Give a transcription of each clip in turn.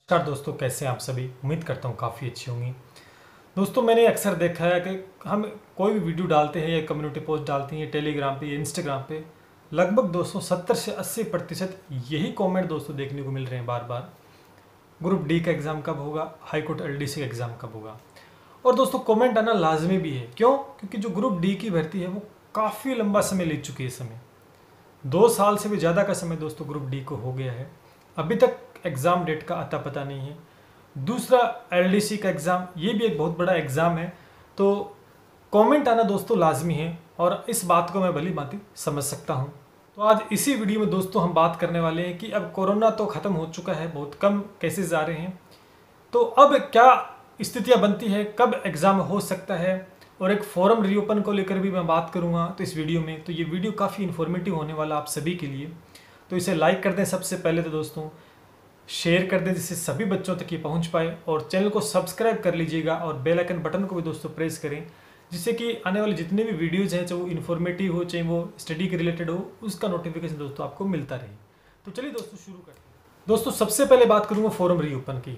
नमस्कार दोस्तों, कैसे हैं आप सभी। उम्मीद करता हूँ काफ़ी अच्छी होंगी। दोस्तों, मैंने अक्सर देखा है कि हम कोई भी वीडियो डालते हैं या कम्युनिटी पोस्ट डालते हैं टेलीग्राम पे या इंस्टाग्राम पे, लगभग दोस्तों 70 से 80% यही कमेंट दोस्तों देखने को मिल रहे हैं बार बार। ग्रुप डी का एग्ज़ाम कब होगा, हाईकोर्ट एलडीसी का एग्ज़ाम कब होगा। और दोस्तों कमेंट आना लाजमी भी है। क्यों? क्योंकि जो ग्रुप डी की भर्ती है वो काफ़ी लंबा समय ले चुकी है। इस समय 2 साल से भी ज़्यादा का समय दोस्तों ग्रुप डी को हो गया है। अभी तक एग्ज़ाम डेट का अता पता नहीं है। दूसरा, एलडीसी का एग्ज़ाम, ये भी एक बहुत बड़ा एग्ज़ाम है। तो कमेंट आना दोस्तों लाजमी है और इस बात को मैं भली भांति समझ सकता हूँ। तो आज इसी वीडियो में दोस्तों हम बात करने वाले हैं कि अब कोरोना तो ख़त्म हो चुका है, बहुत कम केसेस आ रहे हैं, तो अब क्या स्थितियाँ बनती है, कब एग्ज़ाम हो सकता है, और एक फॉर्म रीओपन को लेकर भी मैं बात करूँगा तो इस वीडियो में। तो ये वीडियो काफ़ी इन्फॉर्मेटिव होने वाला आप सभी के लिए। तो इसे लाइक कर दें सबसे पहले, तो दोस्तों शेयर कर दें जिससे सभी बच्चों तक ये पहुंच पाए, और चैनल को सब्सक्राइब कर लीजिएगा और बेल आइकन बटन को भी दोस्तों प्रेस करें, जिससे कि आने वाले जितने भी वीडियोज़ हैं, चाहे वो इन्फॉर्मेटिव हो चाहे वो स्टडी के रिलेटेड हो, उसका नोटिफिकेशन दोस्तों आपको मिलता रहे। तो चलिए दोस्तों शुरू करते हैं। दोस्तों सबसे पहले बात करूँगा फॉर्म रीओपन की।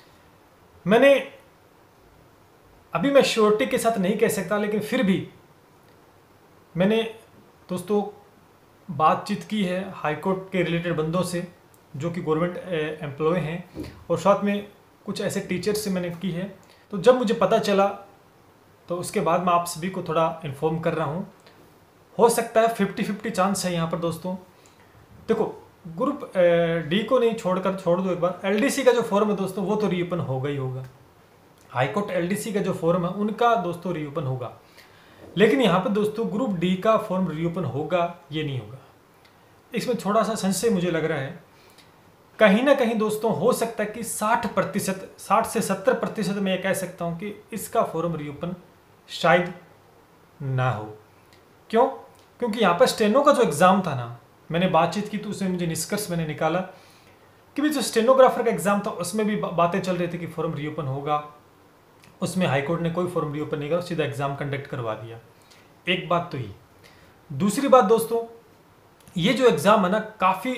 अभी मैं श्योरिटी के साथ नहीं कह सकता, लेकिन फिर भी मैंने दोस्तों बातचीत की है हाईकोर्ट के रिलेटेड बंदों से जो कि गवर्नमेंट एम्प्लॉय हैं, और साथ में कुछ ऐसे टीचर्स से मैंने की है। तो जब मुझे पता चला तो उसके बाद मैं आप सभी को थोड़ा इन्फॉर्म कर रहा हूँ। हो सकता है 50-50 चांस है यहाँ पर दोस्तों। देखो, ग्रुप डी को नहीं छोड़ दो, एक बार एलडीसी का जो फॉर्म है दोस्तों वो तो रीओपन होगा ही होगा। हाईकोर्ट एलडीसी का जो फॉर्म है उनका दोस्तों रीओपन होगा, लेकिन यहाँ पर दोस्तों ग्रुप डी का फॉर्म रीओपन होगा ये नहीं होगा। इसमें थोड़ा सा संशय मुझे लग रहा है। कहीं ना कहीं दोस्तों हो सकता है कि 60 से 70% मैं ये कह सकता हूँ कि इसका फॉर्म रीओपन शायद ना हो। क्यों? क्योंकि यहाँ पर स्टेनो का जो एग्ज़ाम था ना, मैंने बातचीत की तो उसमें मुझे निष्कर्ष मैंने निकाला कि भी जो स्टेनोग्राफर का एग्ज़ाम था उसमें भी बातें चल रही थी कि फॉर्म रीओपन होगा। उसमें हाईकोर्ट ने कोई फॉर्म रीओपन नहीं करा, सीधा एग्ज़ाम कंडक्ट करवा दिया। एक बात तो ये। दूसरी बात दोस्तों, ये जो एग्ज़ाम है ना, काफ़ी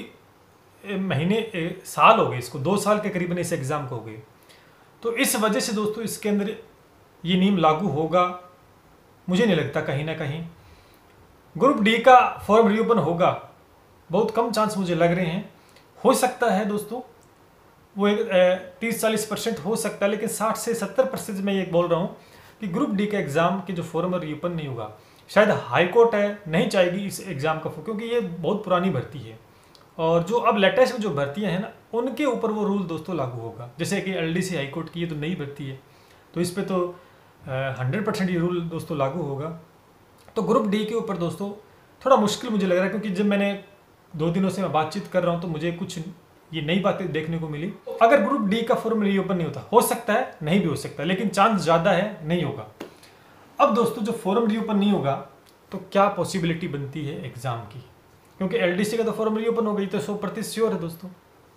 साल हो गए इसको, 2 साल के करीबन इस एग्ज़ाम को हो गए। तो इस वजह से दोस्तों इसके अंदर ये नियम लागू होगा मुझे नहीं लगता। कहीं ना कहीं ग्रुप डी का फॉर्म रीओपन होगा, बहुत कम चांस मुझे लग रहे हैं। हो सकता है दोस्तों वो 30-40% हो सकता है, लेकिन 60 से 70% मैं ये बोल रहा हूँ कि ग्रुप डी के एग्ज़ाम के जो फॉर्म रीओपन नहीं होगा। शायद हाई कोर्ट है नहीं चाहेगी इस एग्ज़ाम का, क्योंकि ये बहुत पुरानी भर्ती है, और जो अब लेटेस्ट जो भर्तियां हैं ना उनके ऊपर वो रूल दोस्तों लागू होगा। जैसे कि एलडीसी हाई कोर्ट की ये तो नई भर्ती है, तो इस पर तो 100% ये रूल दोस्तों लागू होगा। तो ग्रुप डी के ऊपर दोस्तों थोड़ा मुश्किल मुझे लग रहा है, क्योंकि जब मैंने 2 दिनों से मैं बातचीत कर रहा हूँ तो मुझे कुछ ये नई बातें देखने को मिली। अगर ग्रुप डी का फॉर्म रीओपन नहीं होता, हो सकता है नहीं भी हो सकता है, लेकिन चांस ज़्यादा है नहीं होगा। अब दोस्तों जो फॉर्म रीओपन नहीं होगा तो क्या पॉसिबिलिटी बनती है एग्ज़ाम की, क्योंकि एलडीसी का तो फॉर्म रीओपन हो गई तो 100% श्योर है दोस्तों।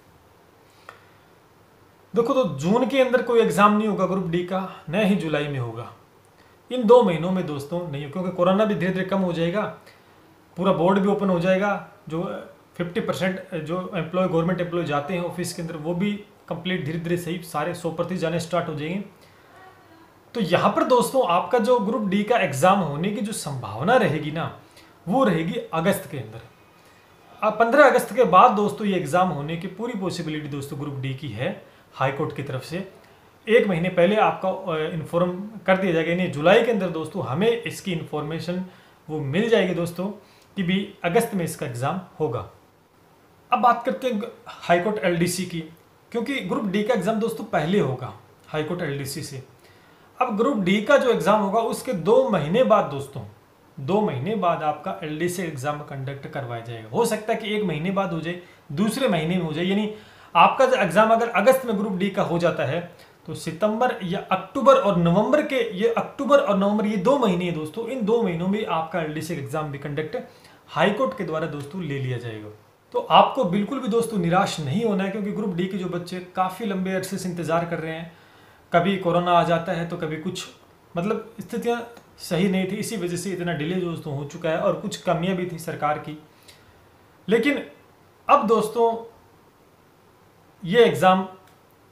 देखो, तो जून के अंदर कोई एग्ज़ाम नहीं होगा ग्रुप डी का, न ही जुलाई में होगा। इन 2 महीनों में दोस्तों नहीं हो, क्योंकि कोरोना भी धीरे धीरे कम हो जाएगा, पूरा बोर्ड भी ओपन हो जाएगा। जो 50% जो एम्प्लॉय गवर्नमेंट एम्प्लॉय जाते हैं ऑफिस के अंदर वो भी कंप्लीट धीरे धीरे सही सारे 100% जाने स्टार्ट हो जाएंगे। तो यहाँ पर दोस्तों आपका जो ग्रुप डी का एग्ज़ाम होने की जो संभावना रहेगी ना, वो रहेगी अगस्त के अंदर। अब 15 अगस्त के बाद दोस्तों ये एग्ज़ाम होने की पूरी पॉसिबिलिटी दोस्तों ग्रुप डी की है हाई कोर्ट की तरफ से। 1 महीने पहले आपका इन्फॉर्म कर दिया जाएगा, यानी जुलाई के अंदर दोस्तों हमें इसकी इन्फॉर्मेशन वो मिल जाएगी दोस्तों कि भी अगस्त में इसका एग्ज़ाम होगा। अब बात करते हैं हाई कोर्ट एलडीसी की, क्योंकि ग्रुप डी का एग्ज़ाम दोस्तों पहले होगा हाई कोर्ट एलडीसी से। अब ग्रुप डी का जो एग्ज़ाम होगा उसके 2 महीने बाद दोस्तों, 2 महीने बाद आपका एलडीसी एग्ज़ाम कंडक्ट करवाया जाएगा। हो सकता है कि 1 महीने बाद हो जाए, दूसरे महीने में हो जाए, यानी आपका जो एग्ज़ाम अगर अगस्त में ग्रुप डी का हो जाता है तो सितंबर या अक्टूबर और नवंबर के, ये अक्टूबर और नवंबर ये 2 महीने हैं दोस्तों, इन 2 महीनों में आपका एलडीसी एग्ज़ाम भी कंडक्ट हाई कोर्ट के द्वारा दोस्तों ले लिया जाएगा। तो आपको बिल्कुल भी दोस्तों निराश नहीं होना है, क्योंकि ग्रुप डी के जो बच्चे काफ़ी लंबे अरसे से इंतज़ार कर रहे हैं। कभी कोरोना आ जाता है तो कभी कुछ, मतलब स्थितियाँ सही नहीं थी, इसी वजह से इतना डिले दोस्तों हो चुका है, और कुछ कमियाँ भी थी सरकार की। लेकिन अब दोस्तों ये एग्ज़ाम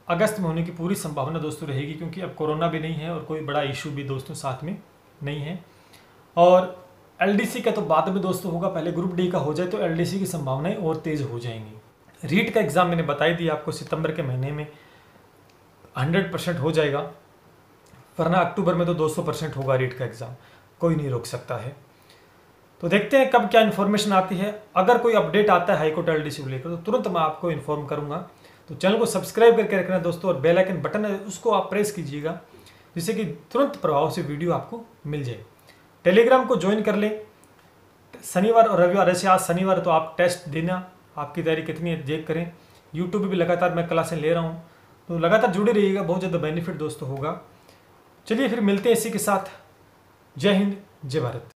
अगस्त में होने की पूरी संभावना दोस्तों रहेगी, क्योंकि अब कोरोना भी नहीं है और कोई बड़ा इशू भी दोस्तों साथ में नहीं है। और एलडीसी का तो बाद में दोस्तों होगा, पहले ग्रुप डी का हो जाए तो एलडीसी की संभावनाएं और तेज हो जाएंगी। रीट का एग्ज़ाम मैंने बता ही दिया आपको, सितंबर के महीने में 100% हो जाएगा, वरना अक्टूबर में तो 200% होगा रीट का एग्ज़ाम, कोई नहीं रोक सकता है। तो देखते हैं कब क्या इन्फॉर्मेशन आती है। अगर कोई अपडेट आता है हाईकोर्ट एलडीसी को लेकर तो तुरंत मैं आपको इन्फॉर्म करूंगा। तो चैनल को सब्सक्राइब करके रखना दोस्तों, और बेल आइकन बटन है उसको आप प्रेस कीजिएगा, जिससे कि तुरंत प्रभाव से वीडियो आपको मिल जाए। टेलीग्राम को ज्वाइन कर लें, शनिवार और रविवार, ऐसे आज शनिवार तो आप टेस्ट देना, आपकी तैयारी कितनी है देख करें। यूट्यूब पे भी लगातार मैं क्लासें ले रहा हूँ, तो लगातार जुड़े रहिएगा, बहुत ज़्यादा बेनिफिट दोस्तों होगा। चलिए फिर मिलते हैं इसी के साथ। जय हिंद, जय भारत।